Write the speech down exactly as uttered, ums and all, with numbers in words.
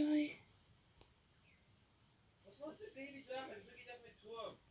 guy. Was wolltest du Baby sagen? Wieso geht das mit Turm?